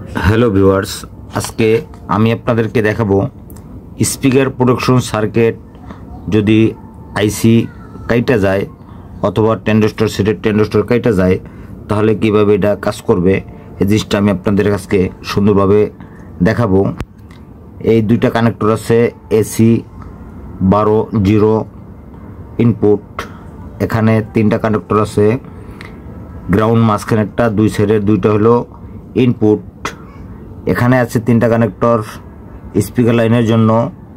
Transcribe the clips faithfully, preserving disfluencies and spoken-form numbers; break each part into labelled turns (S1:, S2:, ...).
S1: Hello viewers, আজকে আমি আপনাদেরকে দেখাবো স্পিকার প্রোটেকশন সার্কিট যদি আইসি কাইটা যায় অথবা ট্রানজিস্টর সেটের ট্রানজিস্টর কাইটা যায় তাহলে কিভাবে এটা কাজ করবে এই জিনিসটা আমি আপনাদের কাছে সুন্দরভাবে দেখাবো। এই দুইটা কানেক্টর আছে, এসি বারো জিরো ইনপুট। এখানে তিনটা কানেক্টর আছে, গ্রাউন্ড মাঝখানে একটা, দুই সাইডের দুইটা হলো ইনপুট। এখানে আছে তিনটা কানেক্টর স্পিকার লাইনের জন্য,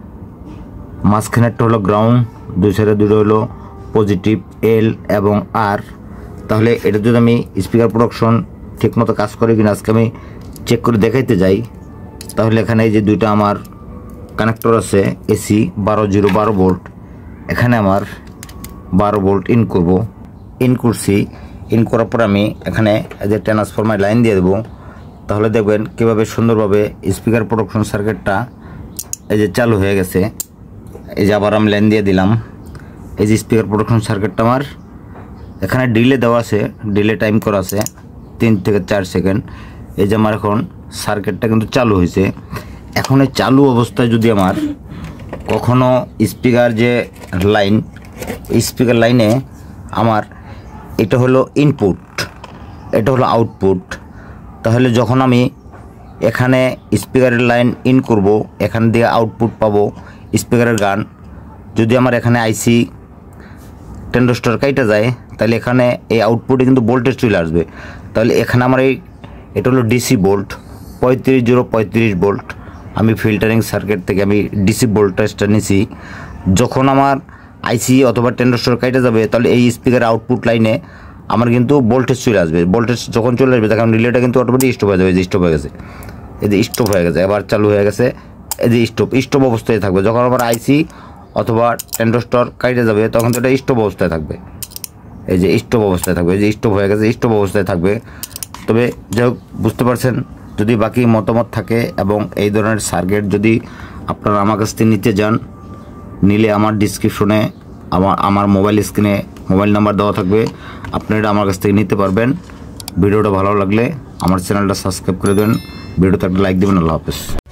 S1: মাঝখানে একটা হলো গ্রাউন্ড, দুই সাইডে দুটো হলো পজিটিভ এল এবং আর। তাহলে এটা যদি আমি স্পিকার প্রোডাকশন ঠিকমতো কাজ করে কিনা আজকে আমি চেক করে দেখাইতে যাই, তাহলে এখানে এই যে দুইটা আমার কানেক্টর আছে এসি বারো জিরো বারো ভোল্ট, এখানে আমার বারো ভোল্ট ইন করব। ইন করছি, ইন করার পর আমি এখানে এই যে ট্রান্সফরমার লাইন দিয়ে দেবো। তাহলে দেখবেন কীভাবে সুন্দরভাবে স্পিকার প্রোডাকশন সার্কিটটা এই যে চালু হয়ে গেছে। এই যে আবার আমি লাইন দিয়ে দিলাম। এই যে স্পিকার প্রোডাকশন সার্কিটটা আমার এখানে ডিলে দেওয়া আছে, ডিলে টাইম করা আছে তিন থেকে চার সেকেন্ড। এই যে আমার এখন সার্কিটটা কিন্তু চালু হয়েছে। এখন এই চালু অবস্থায় যদি আমার কখনো স্পিকার যে লাইন, স্পিকার লাইনে আমার এটা হলো ইনপুট, এটা হলো আউটপুট, তাহলে যখন আমি এখানে স্পিকারের লাইন ইন করব, এখান দিয়ে আউটপুট পাবো স্পিকারের গান। যদি আমার এখানে আইসি ট্রানজিস্টর কাইটা যায় তাহলে এখানে এই আউটপুটে কিন্তু ভোল্টেজ চলে আসবে। তাহলে এখানে আমার এই এটা হলো ডিসি ভোল্ট পঁয়ত্রিশ জিরো পঁয়ত্রিশ ভোল্ট। আমি ফিল্টারিং সার্কিট থেকে আমি ডিসি ভোল্টেজটা নিছি। যখন আমার আইসি অথবা ট্রানজিস্টর কাইটা যাবে তাহলে এই স্পিকারের আউটপুট লাইনে আমার কিন্তু ভোল্টেজ চলে আসবে। ভোল্টেজ যখন চলে আসবে তখন রিলেটা কিন্তু অটোমেটিক স্টপ হয়ে যাবে। এই যে স্টপ হয়ে গেছে, এই যে স্টপ হয়ে গেছে, এবার চালু হয়ে গেছে। এই যে স্টপ স্টপ অবস্থায় থাকবে। যখন আবার আইসি অথবা ট্রানজিস্টর কাইটে যাবে তখন তো এটা স্টপ অবস্থায় থাকবে। এই যে স্টপ অবস্থায় থাকবে, এই যে স্টপ হয়ে গেছে, স্টপ অবস্থায় থাকবে। তবে যাই হোক, বুঝতে পারছেন। যদি বাকি মতামত থাকে এবং এই ধরনের সার্কিট যদি আপনারা আমার কাছ থেকে নিতে যান, নিলে আমার ডিসক্রিপশনে আমার আমার মোবাইল স্ক্রিনে মোবাইল নাম্বার দেওয়া থাকবে, আপনারা আমার কাছ থেকে নিতে পারবেন। ভিডিওটা ভালো লাগলে আমার চ্যানেলটা সাবস্ক্রাইব করে দেবেন, ভিডিওতে একটা লাইক দেবেন। আল্লাহ হাফেজ।